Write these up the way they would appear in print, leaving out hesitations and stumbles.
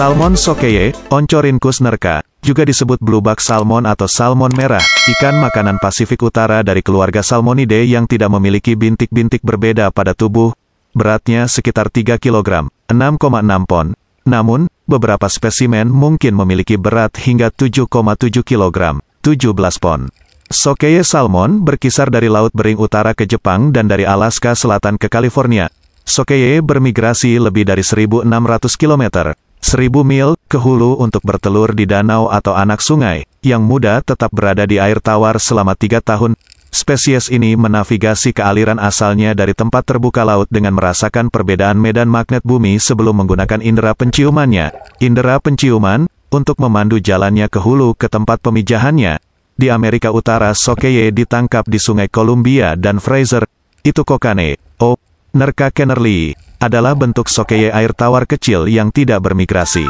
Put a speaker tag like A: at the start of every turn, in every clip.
A: Salmon Sokeye, Oncorhynchus nerca, juga disebut blueback salmon atau salmon merah, ikan makanan Pasifik Utara dari keluarga Salmonidae yang tidak memiliki bintik-bintik berbeda pada tubuh, beratnya sekitar 3 kg, 6,6 pon. Namun, beberapa spesimen mungkin memiliki berat hingga 7,7 kg, 17 pon. Sokeye salmon berkisar dari Laut Bering Utara ke Jepang dan dari Alaska Selatan ke California. Sokeye bermigrasi lebih dari 1.600 km, 1.000 mil, ke hulu untuk bertelur di danau atau anak sungai, yang muda tetap berada di air tawar selama 3 tahun. Spesies ini menavigasi ke aliran asalnya dari tempat terbuka laut dengan merasakan perbedaan medan magnet bumi sebelum menggunakan indera penciumannya. Indera penciuman, untuk memandu jalannya ke hulu ke tempat pemijahannya. Di Amerika Utara Sokeye ditangkap di Sungai Columbia dan Fraser. Itu Kokane, nerca Kennerley, adalah bentuk Sokeye air tawar kecil yang tidak bermigrasi.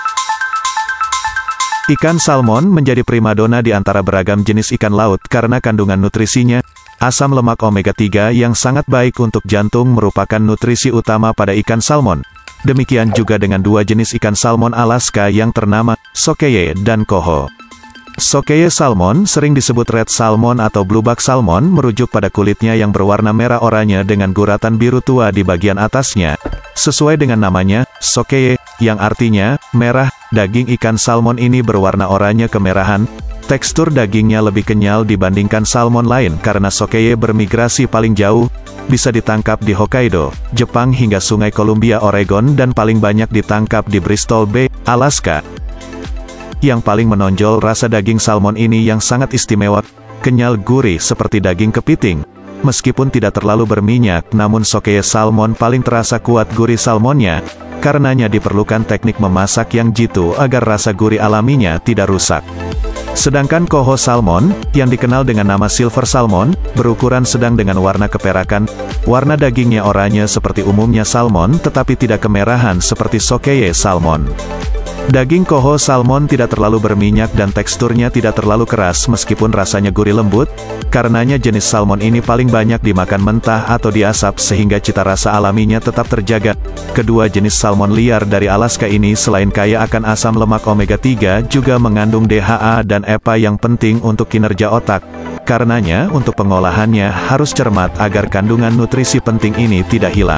A: Ikan salmon menjadi primadona di antara beragam jenis ikan laut karena kandungan nutrisinya. Asam lemak omega-3 yang sangat baik untuk jantung merupakan nutrisi utama pada ikan salmon. Demikian juga dengan dua jenis ikan salmon Alaska yang ternama, Sokeye dan Coho. Sokeye salmon sering disebut red salmon atau blueback salmon merujuk pada kulitnya yang berwarna merah oranye dengan guratan biru tua di bagian atasnya. Sesuai dengan namanya, Sokeye, yang artinya merah, daging ikan salmon ini berwarna oranye kemerahan. Tekstur dagingnya lebih kenyal dibandingkan salmon lain karena Sokeye bermigrasi paling jauh, bisa ditangkap di Hokkaido, Jepang hingga Sungai Columbia, Oregon dan paling banyak ditangkap di Bristol Bay, Alaska. Yang paling menonjol rasa daging salmon ini yang sangat istimewa, kenyal gurih seperti daging kepiting. Meskipun tidak terlalu berminyak, namun Sokeye salmon paling terasa kuat gurih salmonnya, karenanya diperlukan teknik memasak yang jitu agar rasa gurih alaminya tidak rusak. Sedangkan Coho salmon, yang dikenal dengan nama silver salmon, berukuran sedang dengan warna keperakan, warna dagingnya oranye seperti umumnya salmon tetapi tidak kemerahan seperti Sokeye salmon. Daging Coho salmon tidak terlalu berminyak dan teksturnya tidak terlalu keras meskipun rasanya gurih lembut, karenanya jenis salmon ini paling banyak dimakan mentah atau diasap sehingga cita rasa alaminya tetap terjaga. Kedua jenis salmon liar dari Alaska ini selain kaya akan asam lemak omega-3 juga mengandung DHA dan EPA yang penting untuk kinerja otak. Karenanya untuk pengolahannya harus cermat agar kandungan nutrisi penting ini tidak hilang.